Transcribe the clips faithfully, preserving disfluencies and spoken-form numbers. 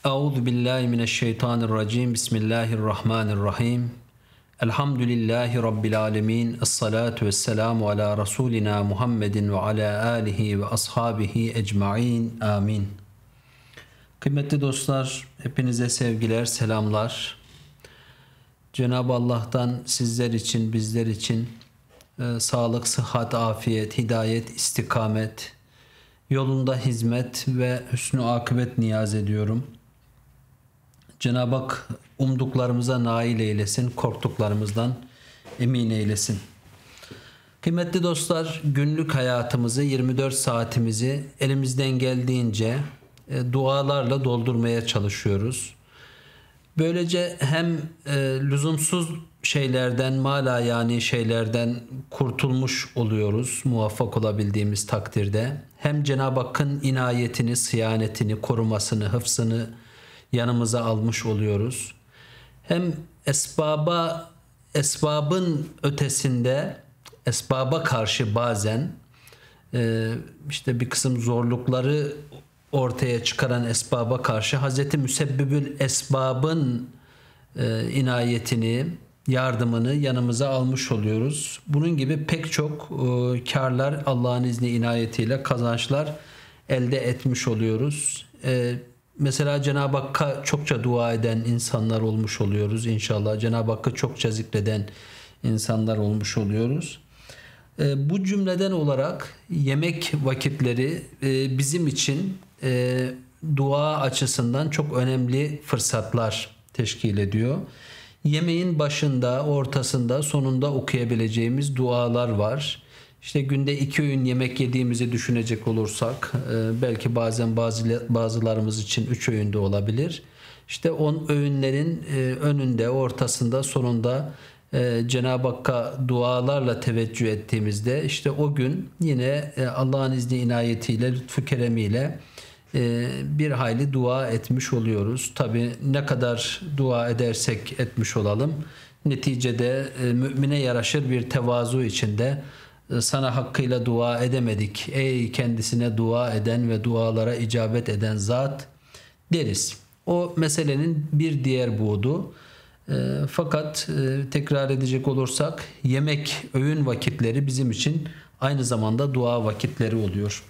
Euzu billahi mineşşeytanirracim. Bismillahirrahmanirrahim. Elhamdülillahi rabbil alamin. Essalatu vesselamu ala rasulina Muhammedin ve ala alihi ve ashabihi ecmaîn. Amin. Kıymetli dostlar, hepinize sevgiler, selamlar. Cenab-ı Allah'tan sizler için, bizler için e, sağlık, sıhhat, afiyet, hidayet, istikamet, yolunda hizmet ve hüsnü akıbet niyaz ediyorum. Cenab-ı Hak umduklarımıza nail eylesin, korktuklarımızdan emin eylesin. Kıymetli dostlar, günlük hayatımızı, yirmi dört saatimizi elimizden geldiğince e, dualarla doldurmaya çalışıyoruz. Böylece hem e, lüzumsuz şeylerden, mala yani şeylerden kurtulmuş oluyoruz muvaffak olabildiğimiz takdirde. Hem Cenab-ı Hakk'ın inayetini, sıyanetini, korumasını, hıfzını yanımıza almış oluyoruz. Hem esbaba, esbabın ötesinde, esbaba karşı bazen e, işte bir kısım zorlukları ortaya çıkaran esbaba karşı Hazreti Müsebbibül Esbab'ın e, inayetini, yardımını yanımıza almış oluyoruz. Bunun gibi pek çok e, karlar Allah'ın izni inayetiyle kazançlar elde etmiş oluyoruz. E, mesela Cenab-ı Hakk'a çokça dua eden insanlar olmuş oluyoruz inşallah. Cenab-ı Hakk'ı çokça zikreden insanlar olmuş oluyoruz. E, bu cümleden olarak yemek vakitleri e, bizim için e, dua açısından çok önemli fırsatlar teşkil ediyor. Yemeğin başında, ortasında, sonunda okuyabileceğimiz dualar var. İşte günde iki öğün yemek yediğimizi düşünecek olursak e, belki bazen bazı bazılarımız için üç öğünde olabilir. İşte on öğünlerin e, önünde, ortasında, sonunda e, Cenab-ı Hakk'a dualarla teveccüh ettiğimizde işte o gün yine e, Allah'ın izni inayetiyle, lütfu keremiyle e, bir hayli dua etmiş oluyoruz. Tabi ne kadar dua edersek etmiş olalım, neticede e, mümine yaraşır bir tevazu içinde sana hakkıyla dua edemedik ey kendisine dua eden ve dualara icabet eden zat deriz. O meselenin bir diğer buğdu. E, fakat e, tekrar edecek olursak yemek, öğün vakitleri bizim için aynı zamanda dua vakitleri oluyor.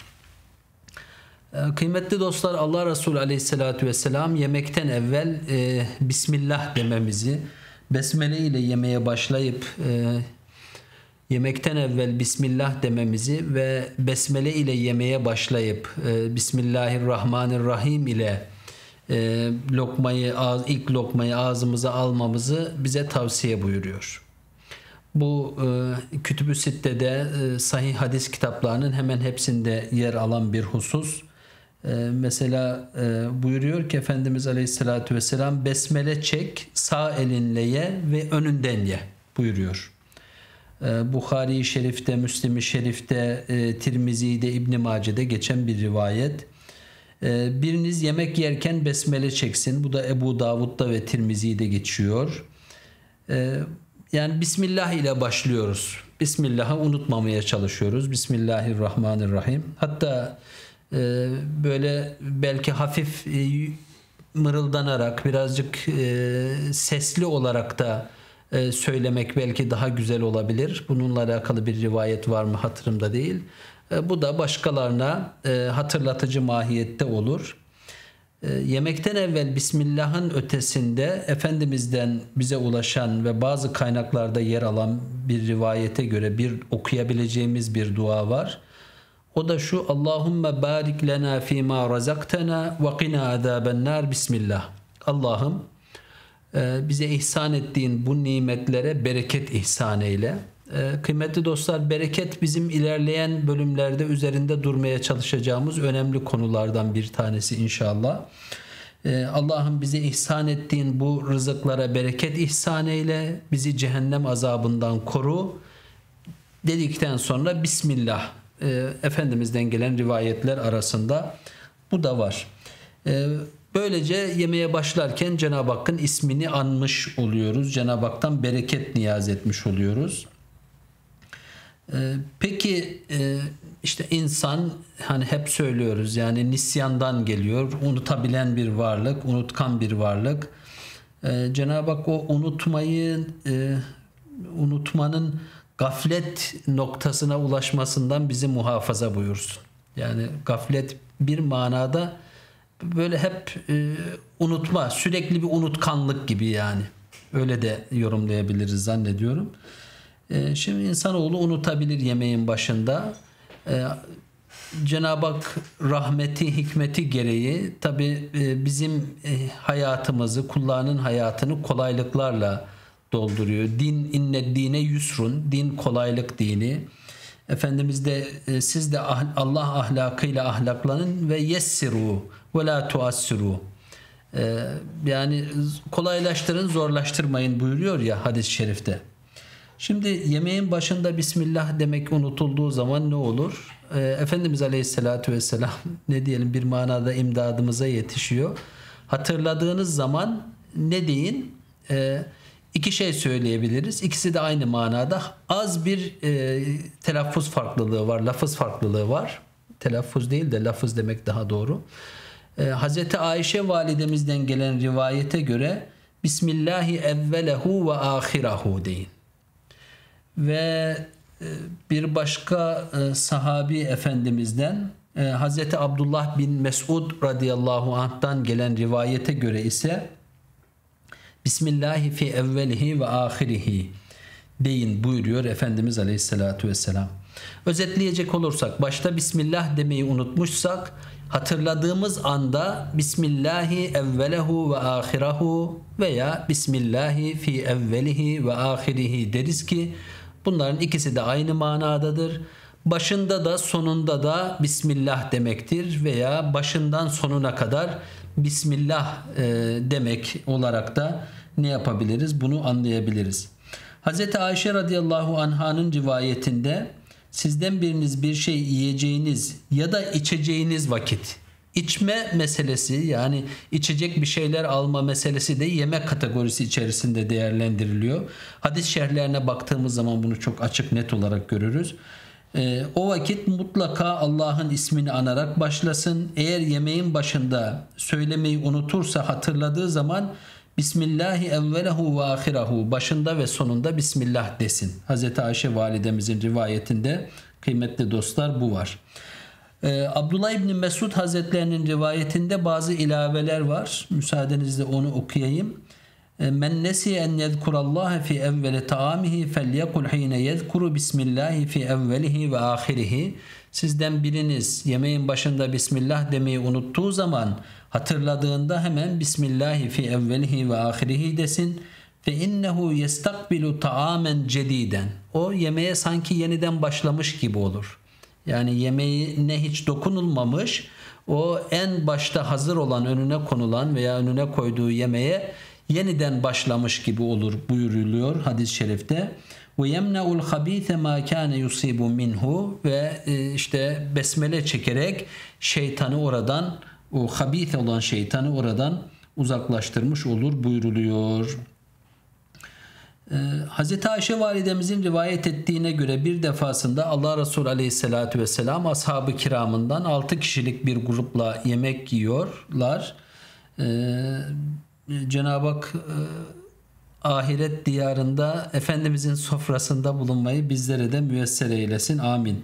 E, kıymetli dostlar, Allah Resulü Aleyhisselatü Vesselam yemekten evvel e, Bismillah dememizi, Besmele ile yemeğe başlayıp e, yemekten evvel Bismillah dememizi ve Besmele ile yemeğe başlayıp e, Bismillahirrahmanirrahim ile e, lokmayı ilk lokmayı ağzımıza almamızı bize tavsiye buyuruyor. Bu e, Kütüb-ü Sitte'de e, sahih hadis kitaplarının hemen hepsinde yer alan bir husus. E, mesela e, buyuruyor ki Efendimiz Aleyhisselatü Vesselam Besmele çek, sağ elinle ye ve önünden ye buyuruyor. Buhari-i Şerif'te, Müslim-i Şerif'te, e, Tirmizi'de, İbn-i Mace'de geçen bir rivayet. E, biriniz yemek yerken besmele çeksin. Bu da Ebu Davud'da ve Tirmizi'de geçiyor. E, yani Bismillah ile başlıyoruz. Bismillah'ı unutmamaya çalışıyoruz. Bismillahirrahmanirrahim. Hatta e, böyle belki hafif e, mırıldanarak, birazcık e, sesli olarak da söylemek belki daha güzel olabilir. Bununla alakalı bir rivayet var mı hatırımda değil. Bu da başkalarına hatırlatıcı mahiyette olur. Yemekten evvel Bismillah'ın ötesinde Efendimiz'den bize ulaşan ve bazı kaynaklarda yer alan bir rivayete göre bir okuyabileceğimiz bir dua var. O da şu: Allahümme barik lena fîmâ razaktena ve qina azâbennâr. Bismillah. Allah'ım bize ihsan ettiğin bu nimetlere bereket ihsan eyle. Kıymetli dostlar, bereket bizim ilerleyen bölümlerde üzerinde durmaya çalışacağımız önemli konulardan bir tanesi inşallah. Allah'ım bize ihsan ettiğin bu rızıklara bereket ihsan eyle, bizi cehennem azabından koru dedikten sonra Bismillah, Efendimiz'den gelen rivayetler arasında bu da var. Böylece yemeğe başlarken Cenab-ı Hakk'ın ismini anmış oluyoruz. Cenab-ı Hak'tan bereket niyaz etmiş oluyoruz. Ee, peki e, işte insan, hani hep söylüyoruz, yani nisyandan geliyor, unutabilen bir varlık, unutkan bir varlık. Ee, Cenab-ı Hak o unutmayı, e, unutmanın gaflet noktasına ulaşmasından bizi muhafaza buyursun. Yani gaflet bir manada böyle hep e, unutma, sürekli bir unutkanlık gibi yani. Öyle de yorumlayabiliriz zannediyorum. E, şimdi insanoğlu unutabilir yemeğin başında. E, Cenab-ı Hak rahmeti, hikmeti gereği tabi e, bizim e, hayatımızı, kullarının hayatını kolaylıklarla dolduruyor. Din, inne dine yusrun, din kolaylık dini. Efendimiz de e, siz de ah, Allah ahlakıyla ahlaklanın ve yessiru ve la tuassiru. E, yani kolaylaştırın, zorlaştırmayın buyuruyor ya hadis-i şerifte. Şimdi yemeğin başında Bismillah demek unutulduğu zaman ne olur? E, Efendimiz Aleyhisselatü Vesselam ne diyelim, bir manada imdadımıza yetişiyor. Hatırladığınız zaman ne deyin? E, iki şey söyleyebiliriz. İkisi de aynı manada. Az bir e, telaffuz farklılığı var, lafız farklılığı var. Telaffuz değil de lafız demek daha doğru. E, Hazreti Ayşe validemizden gelen rivayete göre Bismillahi evvelehu ve ahirahu deyin. Ve e, bir başka e, sahabi efendimizden e, Hazreti Abdullah bin Mesud radıyallahu anh'tan gelen rivayete göre ise Bismillahi fi evvelihi ve ahirihi deyin buyuruyor Efendimiz Aleyhisselatü Vesselam. Özetleyecek olursak, başta Bismillah demeyi unutmuşsak, hatırladığımız anda Bismillahi evvelehu ve ahirahu veya Bismillahi fi evvelihi ve ahirihi deriz ki bunların ikisi de aynı manadadır. Başında da sonunda da Bismillah demektir veya başından sonuna kadar Bismillah e, demek olarak da ne yapabiliriz? Bunu anlayabiliriz. Hazreti Ayşe radıyallahu anh'ın rivayetinde sizden biriniz bir şey yiyeceğiniz ya da içeceğiniz vakit, içme meselesi, yani içecek bir şeyler alma meselesi de yemek kategorisi içerisinde değerlendiriliyor. Hadis şerhlerine baktığımız zaman bunu çok açık net olarak görürüz. Ee, o vakit mutlaka Allah'ın ismini anarak başlasın. Eğer yemeğin başında söylemeyi unutursa hatırladığı zaman Bismillahi evvelehu ve ahirahu, başında ve sonunda Bismillah desin. Hazreti Ayşe validemizin rivayetinde kıymetli dostlar bu var. Ee, Abdullah İbni Mesud Hazretlerinin rivayetinde bazı ilaveler var. Müsaadenizle onu okuyayım. Men nesi en yezkurallaha fi evveli taamihi felyekul hine yezkuru bismillahi fi evvelihi ve ahirihi. Sizden biriniz yemeğin başında Bismillah demeyi unuttuğu zaman hatırladığında hemen Bismillahi fi evvelihi ve ahirihi desin. Fe innehu yestakbilu taamen cediden. O yemeğe sanki yeniden başlamış gibi olur. Yani yemeğine hiç dokunulmamış, o en başta hazır olan, önüne konulan veya önüne koyduğu yemeğe yeniden başlamış gibi olur buyuruluyor hadis-i şerifte. Ve yemne'ul habîse mâ kâne yusibu minhu, ve işte besmele çekerek şeytanı oradan, o habîse olan şeytanı oradan uzaklaştırmış olur buyuruluyor. Ee, Hazreti Ayşe validemizin rivayet ettiğine göre bir defasında Allah Resulü Aleyhisselatü Vesselam ashab-ı kiramından altı kişilik bir grupla yemek yiyorlar. Ee, Cenab-ı Hak e, ahiret diyarında Efendimizin sofrasında bulunmayı bizlere de müyesser eylesin. Amin.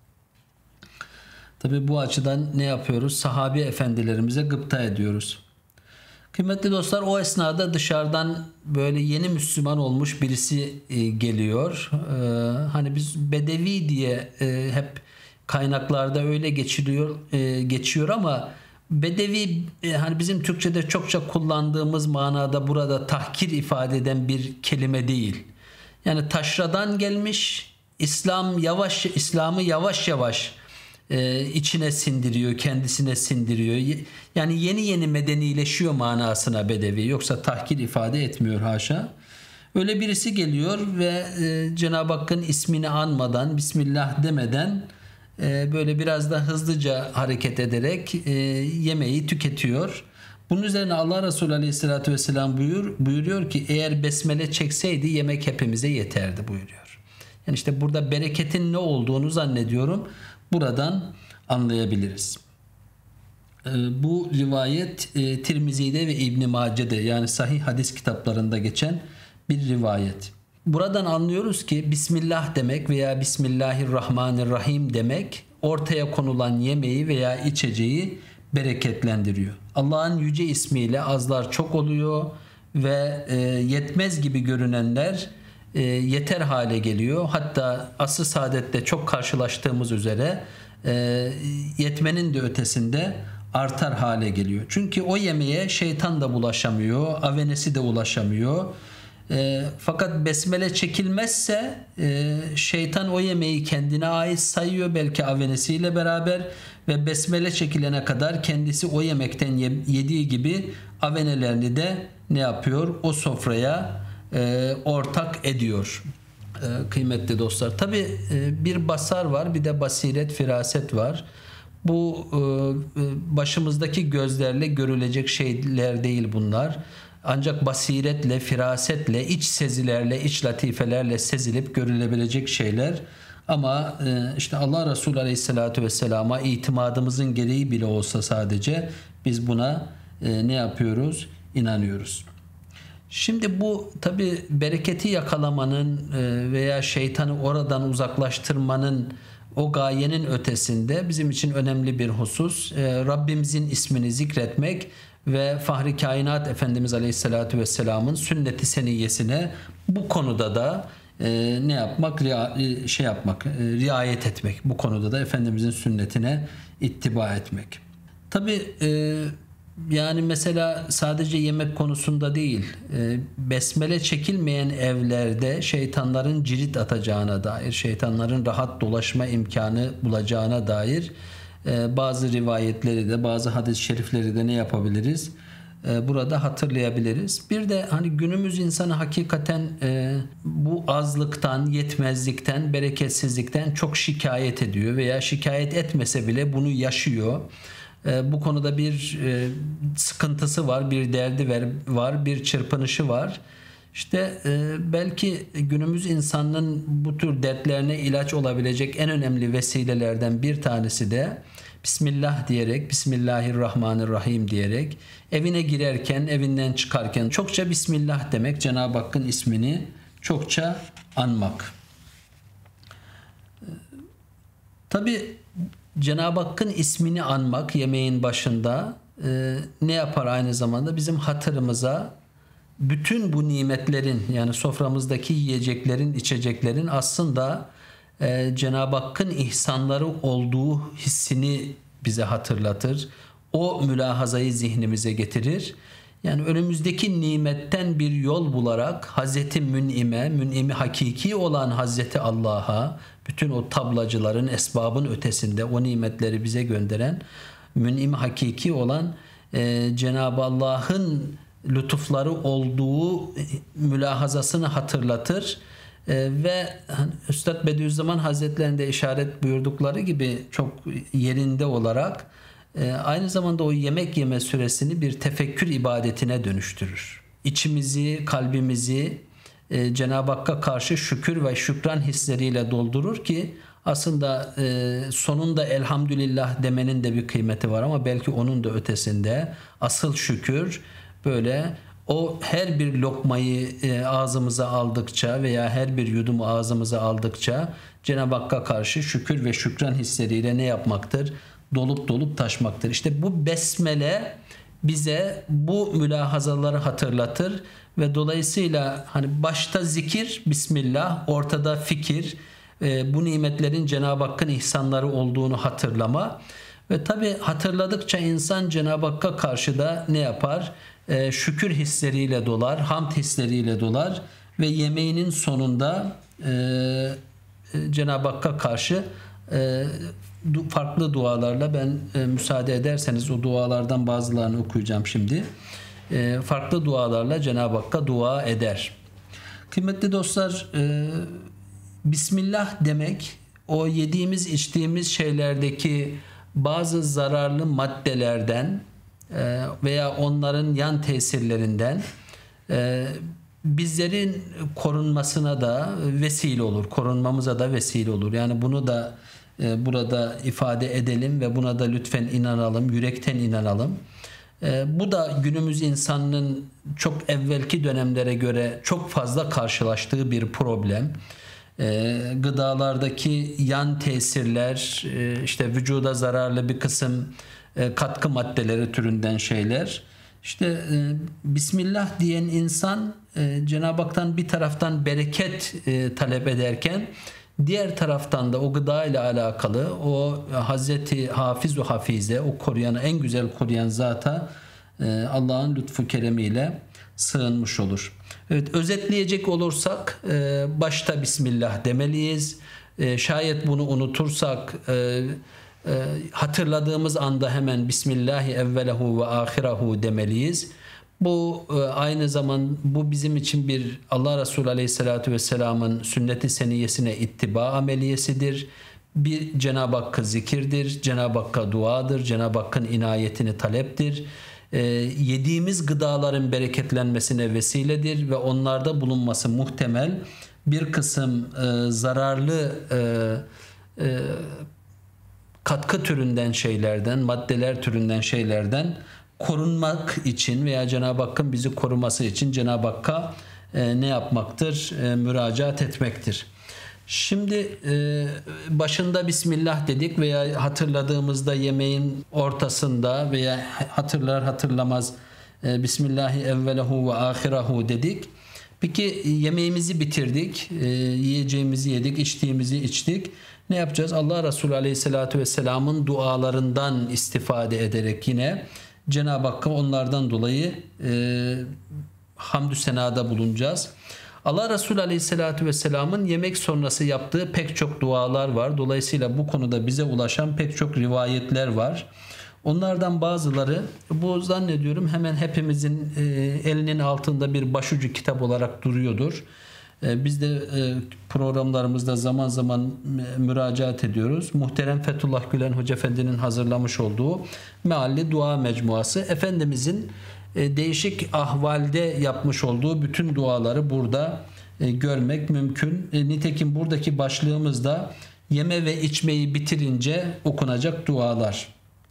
Tabi bu açıdan ne yapıyoruz? Sahabi efendilerimize gıpta ediyoruz. Kıymetli dostlar, o esnada dışarıdan böyle yeni Müslüman olmuş birisi e, geliyor. E, hani biz Bedevi diye e, hep kaynaklarda öyle geçiriyor, e, geçiyor ama Bedevi e, hani bizim Türkçe'de çokça kullandığımız manada burada tahkir ifade eden bir kelime değil. Yani taşradan gelmiş, İslam yavaş İslam'ı yavaş yavaş e, içine sindiriyor, kendisine sindiriyor. Yani yeni yeni medenileşiyor manasına Bedevi. Yoksa tahkir ifade etmiyor haşa. Öyle birisi geliyor ve e, Cenab-ı Hakk'ın ismini anmadan, Bismillah demeden e, böyle biraz da hızlıca hareket ederek e, yemeği tüketiyor. Bunun üzerine Allah Resulü Aleyhisselatü Vesselam buyur, buyuruyor ki eğer besmele çekseydi yemek hepimize yeterdi buyuruyor. Yani işte burada bereketin ne olduğunu zannediyorum buradan anlayabiliriz. Bu rivayet e, Tirmizi'de ve İbn Mace'de, yani sahih hadis kitaplarında geçen bir rivayet. Buradan anlıyoruz ki Bismillah demek veya Bismillahirrahmanirrahim demek ortaya konulan yemeği veya içeceği bereketlendiriyor. Allah'ın yüce ismiyle azlar çok oluyor ve e, yetmez gibi görünenler e, yeter hale geliyor. Hatta asr-ı saadette çok karşılaştığımız üzere e, yetmenin de ötesinde artar hale geliyor. Çünkü o yemeğe şeytan da bulaşamıyor, avenesi de ulaşamıyor. E, fakat besmele çekilmezse e, şeytan o yemeği kendine ait sayıyor, belki avenesiyle beraber, ve besmele çekilene kadar kendisi o yemekten yediği gibi avenelerini de ne yapıyor? O sofraya e, ortak ediyor. E, kıymetli dostlar. Tabi e, bir basar var, bir de basiret, firaset var. Bu e, başımızdaki gözlerle görülecek şeyler değil bunlar. Ancak basiretle, firasetle, iç sezilerle, iç latifelerle sezilip görülebilecek şeyler. Ama işte Allah Resulü Aleyhisselatü Vesselam'a itimadımızın gereği bile olsa sadece biz buna ne yapıyoruz? İnanıyoruz. Şimdi bu tabi bereketi yakalamanın veya şeytanı oradan uzaklaştırmanın, o gayenin ötesinde bizim için önemli bir husus Rabbimizin ismini zikretmek ve Fahri Kainat Efendimiz Aleyhisselatü Vesselam'ın sünnet-i seniyyesine bu konuda da e, ne yapmak, ria- şey yapmak, e, riayet etmek. Bu konuda da Efendimizin sünnetine ittiba etmek. Tabi e, yani mesela sadece yemek konusunda değil, e, besmele çekilmeyen evlerde şeytanların cirit atacağına dair, şeytanların rahat dolaşma imkanı bulacağına dair bazı rivayetleri de, bazı hadis-i şerifleri de ne yapabiliriz? Burada hatırlayabiliriz. Bir de hani günümüz insanı hakikaten bu azlıktan, yetmezlikten, bereketsizlikten çok şikayet ediyor veya şikayet etmese bile bunu yaşıyor. Bu konuda bir sıkıntısı var, bir derdi var, bir çırpınışı var. İşte belki günümüz insanının bu tür dertlerine ilaç olabilecek en önemli vesilelerden bir tanesi de Bismillah diyerek, Bismillahirrahmanirrahim diyerek evine girerken, evinden çıkarken çokça Bismillah demek, Cenab-ı Hakk'ın ismini çokça anmak. Tabi Cenab-ı Hakk'ın ismini anmak yemeğin başında ne yapar aynı zamanda? Bizim hatırımıza bütün bu nimetlerin, yani soframızdaki yiyeceklerin, içeceklerin aslında e, Cenab-ı Hakk'ın ihsanları olduğu hissini bize hatırlatır. O mülahazayı zihnimize getirir. Yani önümüzdeki nimetten bir yol bularak Hazreti Mün'ime, Mün'imi hakiki olan Hazreti Allah'a, bütün o tablacıların, esbabın ötesinde o nimetleri bize gönderen Mün'imi hakiki olan e, Cenab-ı Allah'ın lütufları olduğu mülahazasını hatırlatır. Ee, ve hani Üstad Bediüzzaman Hazretleri'nde işaret buyurdukları gibi çok yerinde olarak e, aynı zamanda o yemek yeme süresini bir tefekkür ibadetine dönüştürür. İçimizi, kalbimizi e, Cenab-ı Hakk'a karşı şükür ve şükran hisleriyle doldurur ki aslında e, sonunda elhamdülillah demenin de bir kıymeti var, ama belki onun da ötesinde asıl şükür böyle o her bir lokmayı e, ağzımıza aldıkça veya her bir yudumu ağzımıza aldıkça Cenab-ı Hakk'a karşı şükür ve şükran hisleriyle ne yapmaktır? Dolup dolup taşmaktır. İşte bu besmele bize bu mülahazaları hatırlatır ve dolayısıyla hani başta zikir, Bismillah, ortada fikir, e, bu nimetlerin Cenab-ı Hakk'ın ihsanları olduğunu hatırlama ve tabi hatırladıkça insan Cenab-ı Hakk'a karşı da ne yapar? E, şükür hisleriyle dolar, hamd hisleriyle dolar ve yemeğinin sonunda e, e, Cenab-ı Hakk'a karşı e, du, farklı dualarla, ben e, müsaade ederseniz o dualardan bazılarını okuyacağım şimdi. E, farklı dualarla Cenab-ı Hakk'a dua eder. Kıymetli dostlar, e, Bismillah demek o yediğimiz içtiğimiz şeylerdeki bazı zararlı maddelerden veya onların yan tesirlerinden bizlerin korunmasına da vesile olur, korunmamıza da vesile olur. Yani bunu da e, burada ifade edelim ve buna da lütfen inanalım, yürekten inanalım. E, bu da günümüz insanının çok evvelki dönemlere göre çok fazla karşılaştığı bir problem. E, gıdalardaki yan tesirler, e, işte vücuda zararlı bir kısım e, katkı maddeleri türünden şeyler. İşte e, Bismillah diyen insan e, Cenab-ı Hak'tan bir taraftan bereket e, talep ederken diğer taraftan da o gıda ile alakalı o Hazreti Hafiz-u Hafize, o koruyanı, en güzel koruyan zata e, Allah'ın lütfu keremiyle sığınmış olur. Evet, özetleyecek olursak e, başta Bismillah demeliyiz. E, şayet bunu unutursak e, e, hatırladığımız anda hemen Bismillahi evvelehu ve ahirahu demeliyiz. Bu e, aynı zaman bu bizim için bir Allah Resulü Aleyhisselatü Vesselam'ın sünnet-i seniyyesine ittiba ameliyesidir. Bir Cenab-ı Hakk'a zikirdir, Cenab-ı Hakk'a duadır, Cenab-ı Hakk'ın inayetini taleptir. E, yediğimiz gıdaların bereketlenmesine vesiledir ve onlarda bulunması muhtemel bir kısım e, zararlı e, e, katkı türünden şeylerden, maddeler türünden şeylerden korunmak için veya Cenab-ı Hakk'ın bizi koruması için Cenab-ı Hakk'a e, ne yapmaktır? E, müracaat etmektir. Şimdi e, başında Bismillah dedik veya hatırladığımızda yemeğin ortasında veya hatırlar hatırlamaz e, Bismillahi evvelehu ve ahirahu dedik. Peki yemeğimizi bitirdik, e, yiyeceğimizi yedik, içtiğimizi içtik. Ne yapacağız? Allah Resulü Aleyhisselatü Vesselam'ın dualarından istifade ederek yine Cenab-ı Hakk'a onlardan dolayı e, hamdü senada bulunacağız. Allah Resulü Aleyhisselatü Vesselam'ın yemek sonrası yaptığı pek çok dualar var. Dolayısıyla bu konuda bize ulaşan pek çok rivayetler var. Onlardan bazıları, bu zannediyorum hemen hepimizin e, elinin altında bir başucu kitap olarak duruyordur. E, biz de e, programlarımızda zaman zaman e, müracaat ediyoruz. Muhterem Fethullah Gülen Hoca Efendi'nin hazırlamış olduğu Mealli Dua Mecmuası. Efendimizin e, değişik ahvalde yapmış olduğu bütün duaları burada e, görmek mümkün. E, nitekim buradaki başlığımızda yeme ve içmeyi bitirince okunacak dualar.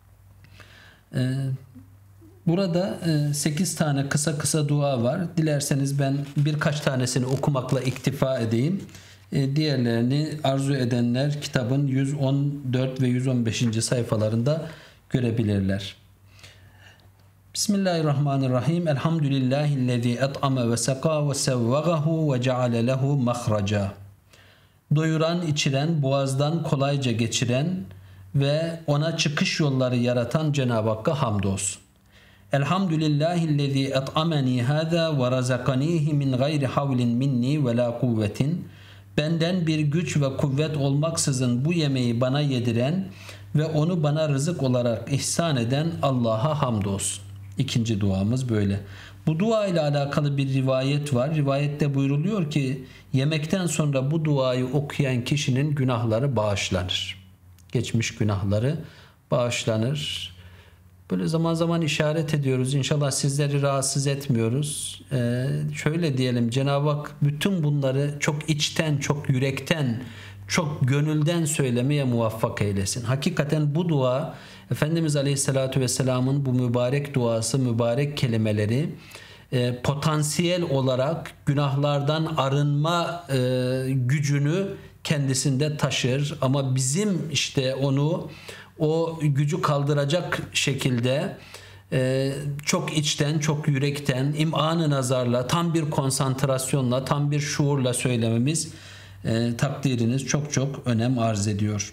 E, Burada sekiz tane kısa kısa dua var. Dilerseniz ben birkaç tanesini okumakla iktifa edeyim. Diğerlerini arzu edenler kitabın yüz on dört ve yüz on beşinci sayfalarında görebilirler. Bismillahirrahmanirrahim. Elhamdülillahillezî et'ame ve seka ve sevvagahu ve ceale lehu mahraca. Doyuran, içiren, boğazdan kolayca geçiren ve ona çıkış yolları yaratan Cenab-ı Hakk'a hamdolsun. Elhamdülillahillezî et'ameni hâzâ ve razakanihi min gayri havlin minni ve la kuvvetin. Benden bir güç ve kuvvet olmaksızın bu yemeği bana yediren ve onu bana rızık olarak ihsan eden Allah'a hamdolsun. İkinci duamız böyle. Bu dua ile alakalı bir rivayet var. Rivayette buyruluyor ki yemekten sonra bu duayı okuyan kişinin günahları bağışlanır. Geçmiş günahları bağışlanır. Böyle zaman zaman işaret ediyoruz. İnşallah sizleri rahatsız etmiyoruz. Ee, şöyle diyelim, Cenab-ı Hak bütün bunları çok içten, çok yürekten, çok gönülden söylemeye muvaffak eylesin. Hakikaten bu dua, Efendimiz Aleyhisselatü Vesselam'ın bu mübarek duası, mübarek kelimeleri e, potansiyel olarak günahlardan arınma e, gücünü kendisinde taşır. Ama bizim işte onu o gücü kaldıracak şekilde e, çok içten, çok yürekten, im'an-ı nazarla, tam bir konsantrasyonla, tam bir şuurla söylememiz e, takdiriniz çok çok önem arz ediyor.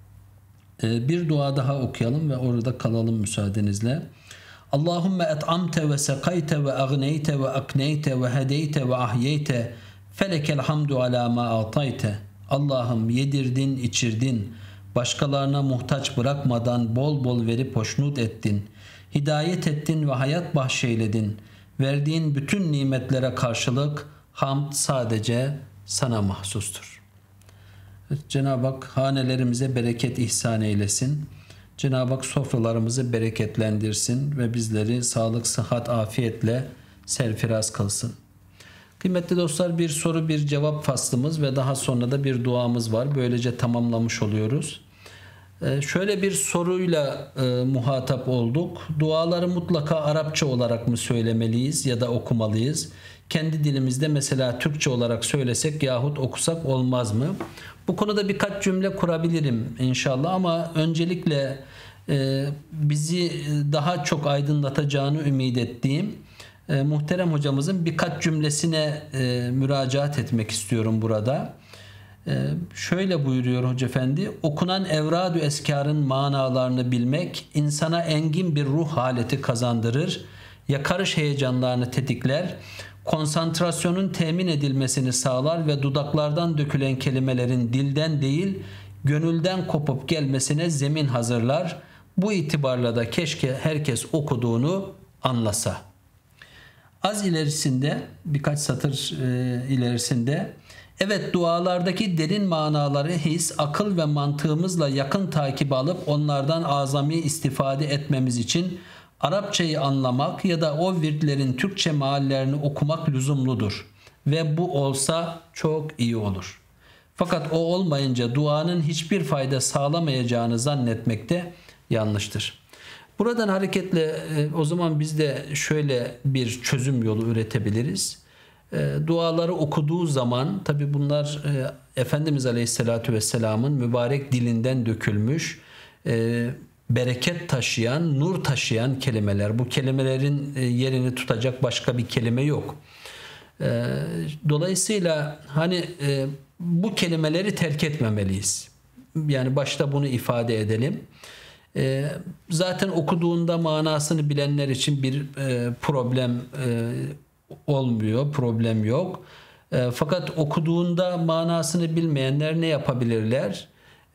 E, bir dua daha okuyalım ve orada kalalım müsaadenizle. Allahümme et'amte ve sekayte ve agneyte ve akneyte ve hedeyte ve ahyeyte felekel hamdu ala ma atayte. Allah'ım yedirdin, içirdin, başkalarına muhtaç bırakmadan bol bol verip hoşnut ettin. Hidayet ettin ve hayat bahşeyledin. Verdiğin bütün nimetlere karşılık hamd sadece sana mahsustur. Cenab-ı Hak hanelerimize bereket ihsan eylesin. Cenab-ı Hak sofralarımızı bereketlendirsin ve bizleri sağlık, sıhhat, afiyetle serfiraz kılsın. Kıymetli dostlar, bir soru bir cevap faslımız ve daha sonra da bir duamız var. Böylece tamamlamış oluyoruz. Ee, şöyle bir soruyla e, muhatap olduk. Duaları mutlaka Arapça olarak mı söylemeliyiz ya da okumalıyız? Kendi dilimizde mesela Türkçe olarak söylesek yahut okusak olmaz mı? Bu konuda birkaç cümle kurabilirim inşallah ama öncelikle e, bizi daha çok aydınlatacağını ümit ettiğim e, muhterem hocamızın birkaç cümlesine e, müracaat etmek istiyorum burada. E, şöyle buyuruyor Hoca Efendi: okunan evrad-ü eskarın manalarını bilmek insana engin bir ruh haleti kazandırır, yakarış heyecanlarını tetikler, konsantrasyonun temin edilmesini sağlar ve dudaklardan dökülen kelimelerin dilden değil, gönülden kopup gelmesine zemin hazırlar. Bu itibarla da keşke herkes okuduğunu anlasa. Az ilerisinde, birkaç satır e, ilerisinde, evet, dualardaki derin manaları his, akıl ve mantığımızla yakın takip alıp onlardan azami istifade etmemiz için Arapçayı anlamak ya da o virtlerin Türkçe meallerini okumak lüzumludur. Ve bu olsa çok iyi olur. Fakat o olmayınca duanın hiçbir fayda sağlamayacağını zannetmek de yanlıştır. Buradan hareketle o zaman biz de şöyle bir çözüm yolu üretebiliriz. Duaları okuduğu zaman, tabi bunlar Efendimiz Aleyhisselatü Vesselam'ın mübarek dilinden dökülmüş, bereket taşıyan, nur taşıyan kelimeler. Bu kelimelerin yerini tutacak başka bir kelime yok. Dolayısıyla hani bu kelimeleri terk etmemeliyiz. Yani başta bunu ifade edelim. Zaten okuduğunda manasını bilenler için bir problem olmuyor, problem yok. Fakat okuduğunda manasını bilmeyenler ne yapabilirler?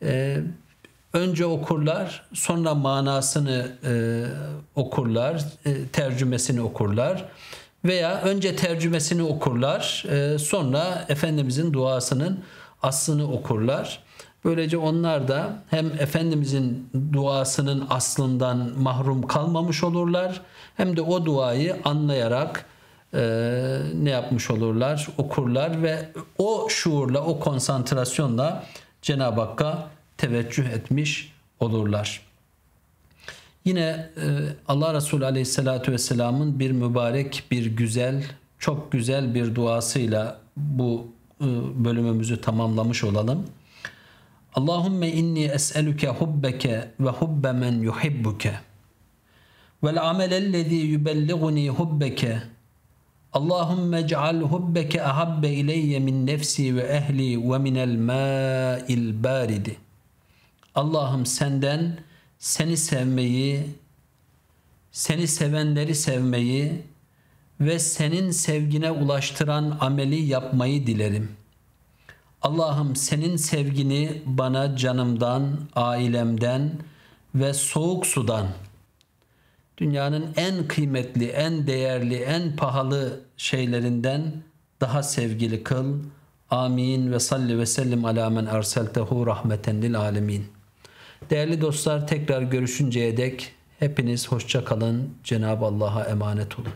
Önce okurlar, sonra manasını e, okurlar, e, tercümesini okurlar veya önce tercümesini okurlar, e, sonra Efendimizin duasının aslını okurlar. Böylece onlar da hem Efendimizin duasının aslından mahrum kalmamış olurlar, hem de o duayı anlayarak e, ne yapmış olurlar, okurlar ve o şuurla, o konsantrasyonla Cenab-ı Hakk'a teveccüh etmiş olurlar. Yine e, Allah Resulü Aleyhisselatü Vesselam'ın bir mübarek, bir güzel, çok güzel bir duasıyla bu e, bölümümüzü tamamlamış olalım. Allahümme inni es'eluke hubbeke ve hubbe men yuhibbuke vel amelellezî yübelliğuni hubbeke. Allahümme ec'al hubbeke ahabbe ileyye min nefsi ve ehli ve minel mâil bâridi. Allah'ım senden seni sevmeyi, seni sevenleri sevmeyi ve senin sevgine ulaştıran ameli yapmayı dilerim. Allah'ım senin sevgini bana canımdan, ailemden ve soğuk sudan, dünyanın en kıymetli, en değerli, en pahalı şeylerinden daha sevgili kıl. Amin ve salli ve sellim ala men erseltehu rahmeten lil alemin. Değerli dostlar, tekrar görüşünceye dek hepiniz hoşça kalın. Cenab-ı Allah'a emanet olun.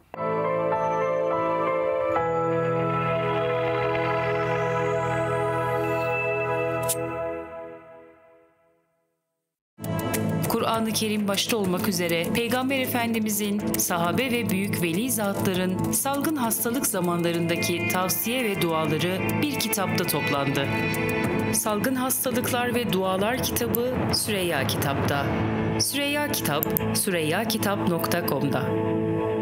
Kur'an-ı Kerim başta olmak üzere Peygamber Efendimizin, sahabe ve büyük veli zatların salgın hastalık zamanlarındaki tavsiye ve duaları bir kitapta toplandı. Salgın Hastalıklar ve Dualar kitabı Süreyya Kitap'ta. Süreyya Kitap, süreyyakitap nokta com'da.